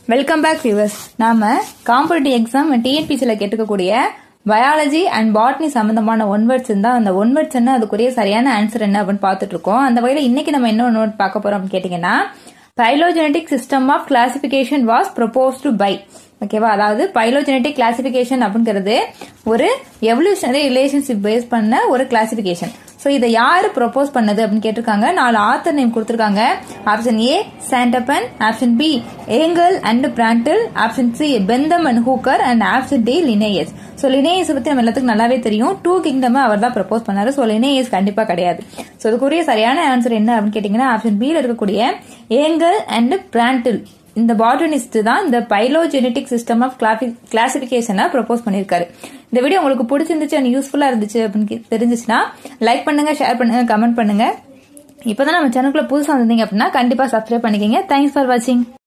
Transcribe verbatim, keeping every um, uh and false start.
Welcome back viewers. நாம competitive exam டிஎன்பிசில கேட்டுக்கக்கூடிய பயாலஜி அண்ட் பாட்னி சம்பந்தமான ஒன் வேர்ட்ஸ் இருந்தா அந்த ஒன் வேர்ட்ஸ் என்ன, அதுக்குரிய சரியான ஆன்சர் என்ன அப்படின்னு பார்த்துட்டு இருக்கோம். அந்த வகையில இன்னைக்கு நம்ம என்ன நோட் பார்க்க போறோம் அப்படின்னு கேட்டீங்கன்னா, phylogenetic system of classification was proposed by. ஓகேவா, அதாவது பைலோஜெனடிக் கிளாசிபிகேஷன் அப்படிங்கிறது ஒரு எவல்யூஷனரி ரிலேஷன்ஷிப் பேஸ் பண்ண ஒரு கிளாசிபிகேஷன். சோ இதை யாரு ப்ரொபோஸ் பண்ணது அப்படின்னு கேட்டிருக்காங்க. நாலு ஆத்தர் நேம் கொடுத்திருக்காங்க. ஆப்ஷன் ஏ சாண்டப்பன், option B Engler and Prantl, option C Bentham and Hooker and option D Linnaeus. So Linnaeus பத்தி நம்ம எல்லாத்துக்கும் நல்லாவே தெரியும். டூ கிங்டம் அவர் தான் ப்ரொபோஸ் பண்ணாரு. சோ லினேயஸ் கண்டிப்பா கிடையாது. சோ இதுக்குரிய சரியான ஆன்சர் என்ன அப்படின்னு கேட்டீங்கன்னா, ஆப்ஷன் பி ல இருக்கக்கூடிய ஏங்கல் அண்ட் பிராண்டில் இந்த பாட்டனிஸ்ட் தான் இந்த பைலோஜெனடிக் சிஸ்டம் ஆஃப் கிளாசிபிகேஷனை ப்ரொபோஸ் பண்ணிருக்காரு. இந்த வீடியோ உங்களுக்கு பிடிச்சிருந்துச்சு அண்ட் யூஸ்ஃபுல்லா இருந்துச்சு அப்படின்னு தெரிஞ்சுச்சுன்னா லைக் பண்ணுங்க, ஷேர் பண்ணுங்க, கமெண்ட் பண்ணுங்க. இப்பதான் நம்ம சேனலுக்குள்ள புதுசா வந்தீங்க அப்படின்னா கண்டிப்பா சப்ஸ்கிரைப் பண்ணிக்கங்க. தேங்க்ஸ் ஃபார் வாட்சிங்.